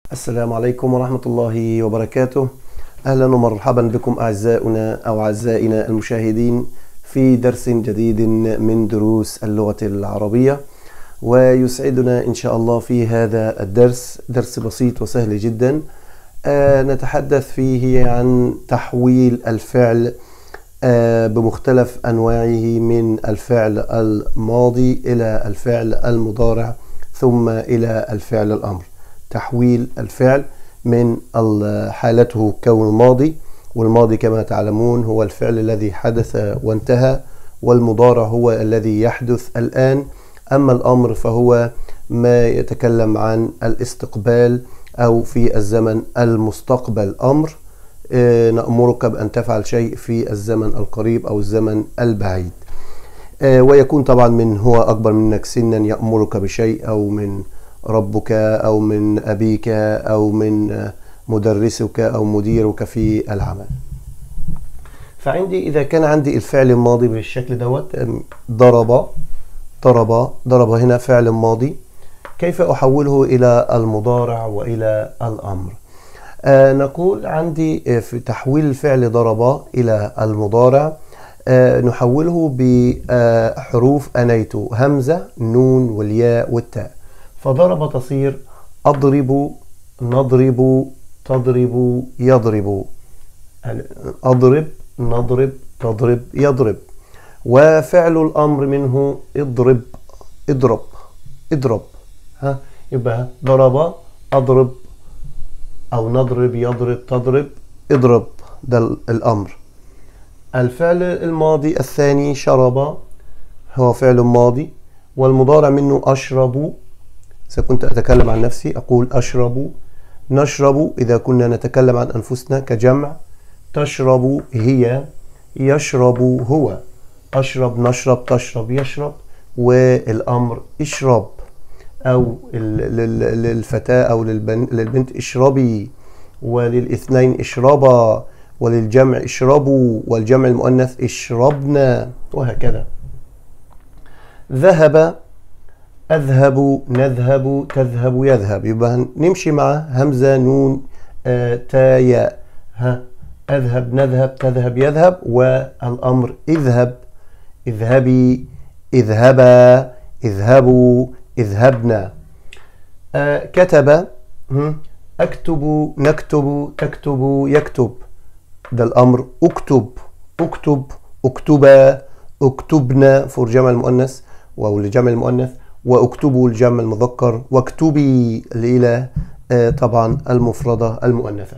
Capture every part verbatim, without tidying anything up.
السلام عليكم ورحمة الله وبركاته. أهلا ومرحبا بكم أعزائنا أو أعزائنا المشاهدين في درس جديد من دروس اللغة العربية. ويسعدنا إن شاء الله في هذا الدرس، درس بسيط وسهل جدا، آه نتحدث فيه عن تحويل الفعل آه بمختلف أنواعه، من الفعل الماضي إلى الفعل المضارع ثم إلى الفعل الأمر. تحويل الفعل من حالته كون الماضي، والماضي كما تعلمون هو الفعل الذي حدث وانتهى، والمضارع هو الذي يحدث الآن، أما الأمر فهو ما يتكلم عن الاستقبال أو في الزمن المستقبل. أمر نأمرك بأن تفعل شيء في الزمن القريب أو الزمن البعيد، ويكون طبعا من هو أكبر منك سنا يأمرك بشيء، أو من ربك أو من أبيك أو من مدرسك أو مديرك في العمل. فعندي إذا كان عندي الفعل الماضي بالشكل دوت، ضرب ضرب ضرب هنا فعل ماضي، كيف أحوله إلى المضارع وإلى الأمر؟ آه نقول عندي في تحويل الفعل ضرب إلى المضارع آه نحوله بحروف أنيت، همزة نون والياء والتاء. فضرب تصير أضرب نضرب تضرب يضرب، أضرب نضرب تضرب يضرب. وفعل الأمر منه اضرب اضرب اضرب، ها يبقى ضرب أضرب أو نضرب يضرب تضرب اضرب، ده الأمر. الفعل الماضي الثاني شرب، هو فعل ماضي، والمضارع منه أشرب. إذا كنت أتكلم عن نفسي أقول أشرب، نشرب إذا كنا نتكلم عن أنفسنا كجمع، تشرب هي، يشرب هو، أشرب نشرب تشرب يشرب. والأمر اشرب، أو للفتاة أو للبنت اشربي، وللاثنين اشربا، وللجمع اشربوا، والجمع المؤنث اشربنا، وهكذا. ذهب أذهب نذهب تذهب يذهب، يبقى نمشي مع همزة نون آه تا ياء، ها أذهب نذهب تذهب يذهب. والأمر اذهب اذهبي اذهبا اذهبوا اذهبنا. آه كتب أكتب نكتب تكتب يكتب، ده الأمر اكتب اكتب اكتبا اكتبنا فور جمع المؤنث أو لجمع المؤنث، واكتبوا الجمع المذكر، واكتبي إلى آه طبعا المفردة المؤنثة.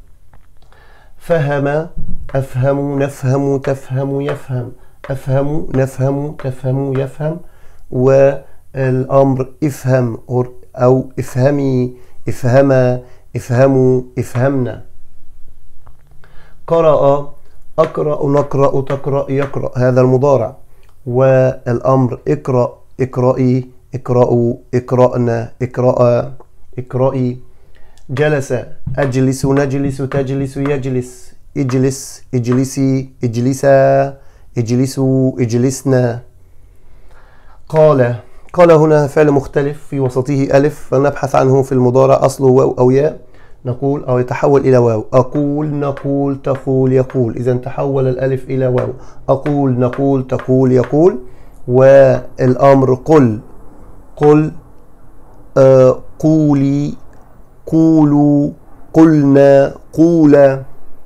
فهم أفهم نفهم تفهم يفهم، أفهم نفهم تفهم يفهم. والأمر افهم أو افهمي افهما افهموا افهمنا. قرأ أقرأ نقرأ تقرأ يقرأ، هذا المضارع. والأمر اقرأ اقرأي اقرأوا اقرأنا اقرأ اقرأي. جلس أجلس نجلس تجلس يجلس، اجلس اجلسي اجلسا اجلسوا اجلسنا. قال قال هنا فعل مختلف في وسطه ألف، فنبحث عنه في المضارع أصله واو أو ياء، نقول أو يتحول إلى واو. أقول نقول تقول يقول، إذا تحول الألف إلى واو. أقول نقول تقول يقول. والأمر قل قل آه قولي قولوا قلنا قولا.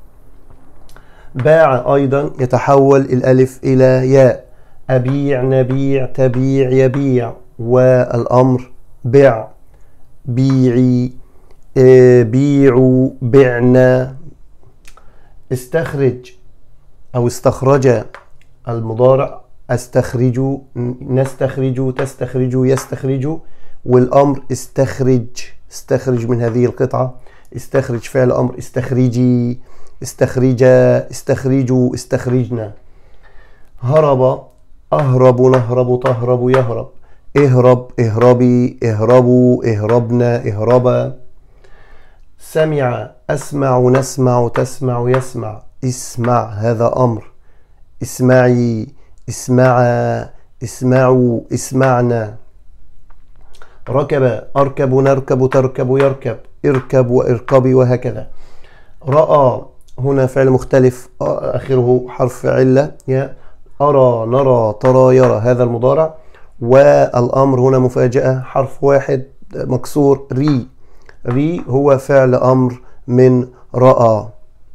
باع أيضا يتحول الألف إلى ياء، أبيع نبيع تبيع يبيع. والأمر بع بيعي آه بيعوا بعنا. استخرج أو استخرج المضارع استخرج نستخرج تستخرج يستخرج. والأمر استخرج استخرج من هذه القطعة، استخرج فعل أمر استخرجي استخرجا استخرجوا استخرجنا. هرب أهرب نهرب تهرب يهرب، اهرب اهربي اهربوا اهربنا اهربا. سمع أسمع نسمع تسمع يسمع، اسمع هذا أمر، اسمعي اسمعا اسمعوا اسمعنا. ركب أركب نركب تركب يركب، اركب واركبي وهكذا. رأى هنا فعل مختلف آخره حرف علة، يا أرى نرى ترى يرى، هذا المضارع. والأمر هنا مفاجأة، حرف واحد مكسور، ري. ري هو فعل أمر من رأى.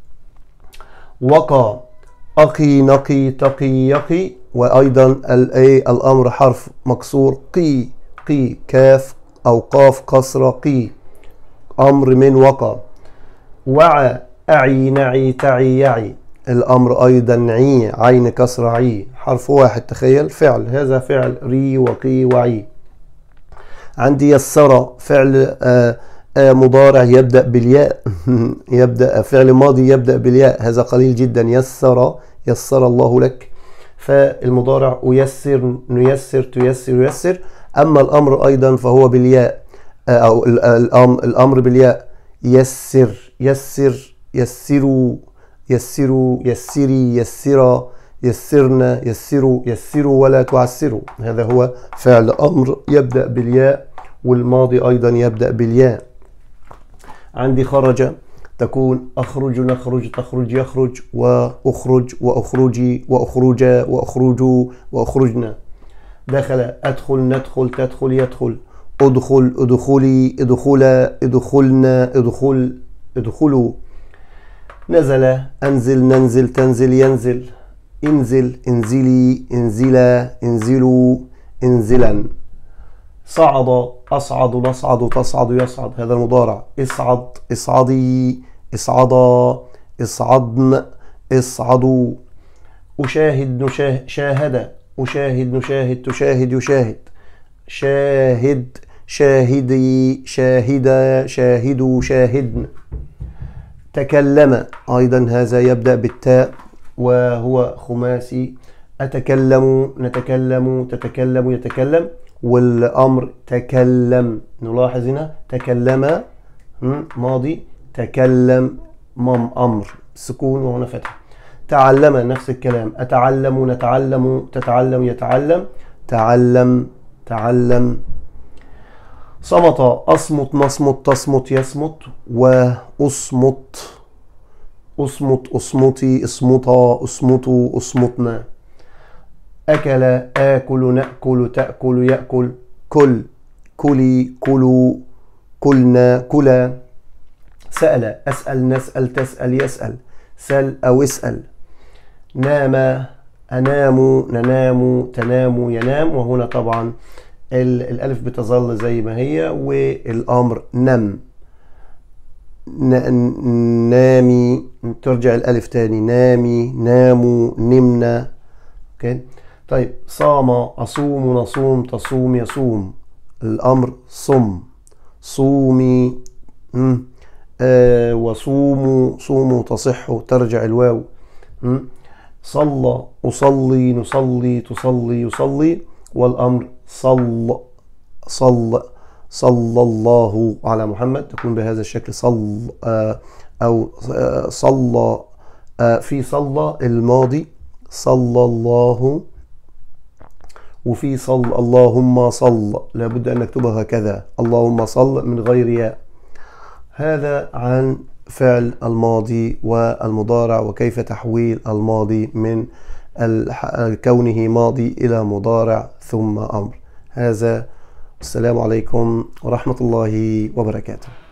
وقى أقي نقي تقي يقي، وأيضا الأمر حرف مكسور، قي. قي كاف أو قاف كسرة، قي أمر من وقى. وعى أعي نعي تعي يعي، الأمر أيضا عي عين كسرة عي، حرف واحد. تخيل فعل، هذا فعل ري وقي وعي. عندي يسر فعل آآ آآ مضارع يبدأ بالياء يبدأ فعل ماضي يبدأ بالياء، هذا قليل جدا. يسر يسر الله لك، فالمضارع أيسر نيسر تيسر يسر. أما الأمر أيضا فهو بالياء، أو الأمر بالياء، يسر يسر يسروا يسروا يسري يسرا يسرنا يسروا يسروا ولا تعسروا، هذا هو فعل أمر يبدأ بالياء، والماضي أيضا يبدأ بالياء. عندي خرج تكون أخرج نخرج تخرج يخرج، وأخرج وأخرجي وأخرجا وأخرجوا وأخرجنا. دخل أدخل ندخل تدخل يدخل، أدخل أدخلي أدخلا أدخلنا أدخل أدخلوا. نزل أنزل ننزل تنزل ينزل، انزل انزلي انزلا انزلوا انزلا. صعد أصعد نصعد تصعد يصعد، هذا المضارع. اصعد اصعدي اصعدا اصعدن اصعدوا. أشاهد نشاهد شاهد أشاهد نشاهد تشاهد يشاهد. شاهد شاهدي شاهدا شاهدوا شاهدن. تكلم أيضا هذا يبدأ بالتاء وهو خماسي. أتكلم نتكلم تتكلم يتكلم، والأمر تكلم. نلاحظ هنا تكلم ماضي، تكلم مم أمر سكون وهنا فتح. تعلم نفس الكلام، أتعلم نتعلم تتعلم يتعلم، تعلم تعلم. صمت أصمت نصمت تصمت يصمت، وأصمت أصمت أصمتي اصمتا اصمتوا اصمتنا. أكل آكل نأكل تأكل يأكل، كل كلي كلوا كلنا كلا. سأل أسأل نسأل تسأل يسأل، سل أو اسأل. نام أنام ننام تنام ينام، وهنا طبعا الألف بتظل زي ما هي، والأمر نم. نامي ترجع الألف تاني، نامي ناموا نمنا. اوكي طيب. صام أصوم نصوم تصوم يصوم، الأمر صم صومي. آه وصوموا صوموا تصحوا ترجع الواو. م? صلى أصلي نصلي تصلي يصلي، والأمر صل صل صلى الله على محمد، تكون بهذا الشكل صل آه أو آه صلى. آه في صلى الماضي صلى الله، وفي صل اللهم صل، لابد أن نكتبها هكذا، اللهم صل من غير ياء. هذا عن فعل الماضي والمضارع، وكيف تحويل الماضي من كونه ماضي إلى مضارع ثم أمر. هذا السلام عليكم ورحمة الله وبركاته.